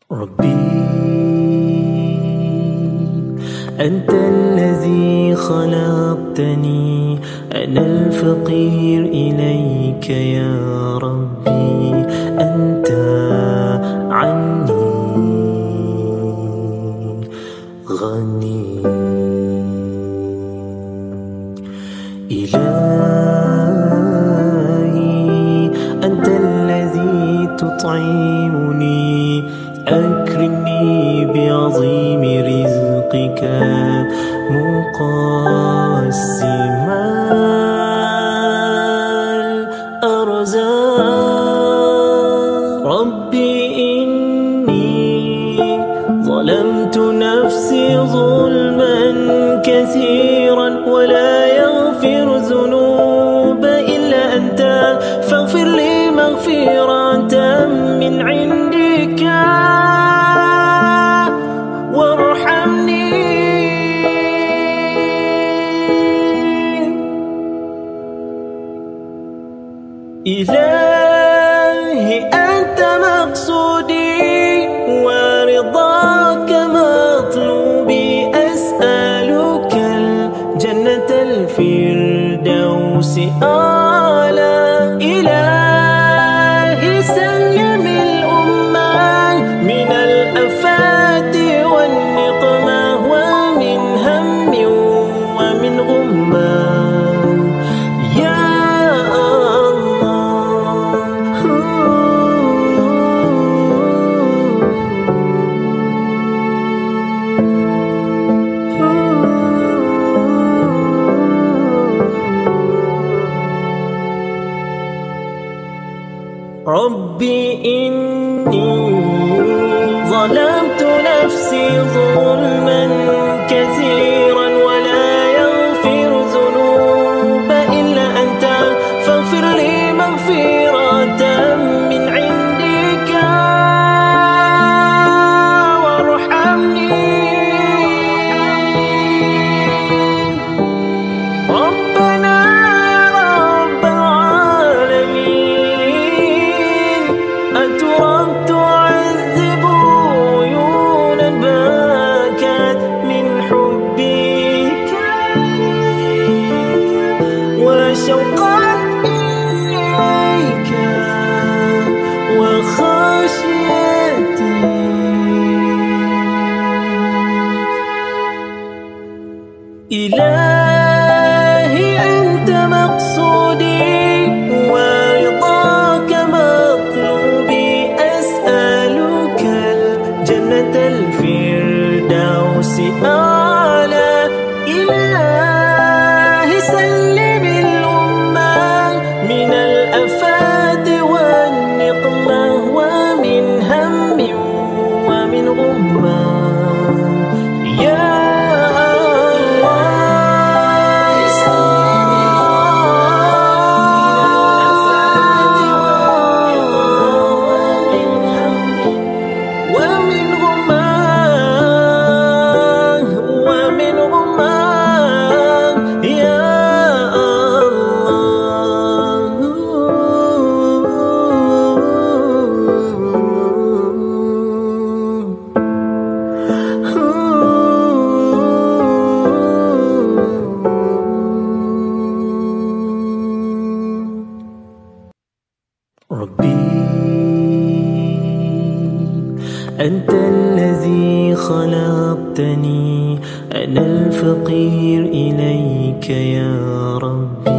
ربي أنت الذي خلقتني، أنا الفقير إليك يا ربي، أنت عني غني. إلهي أنت الذي تطعمني، أكرمني بعظيم رزقك مقسما الأرزاق. ربي إني ظلمت نفسي ظلما كثيرا، ولا يغفر الذنوب إلا أنت، فاغفر لي مغفرة من عندك وارحمني. إلهي أنت مقصودي ورضاك مطلوبي، أسألك الجنة الفردوس أعلى. إلهي سلم الأمة من الآفات والنقمة، ومن هم ومن غمة يا ربي إني ظلمت نفسي ظلما كثيرا، ولا يغفر الذنوب إلا أنت، فاغفر لي مغفرة من عندك وارحمني. ربنا يا رب العالمين، أترك تعذب عيونا بكت من حبك وشوقا إليك وخشيتك. إلهي أنت مقصودي ورضاك مطلوبي، أسألك الجنة الفردوس أعلى. إلهي سلم الأمة من الآفات والنقمة، ومن هم ومن غمة يا أنت الذي خلقتني، أنا الفقير إليك يا ربي،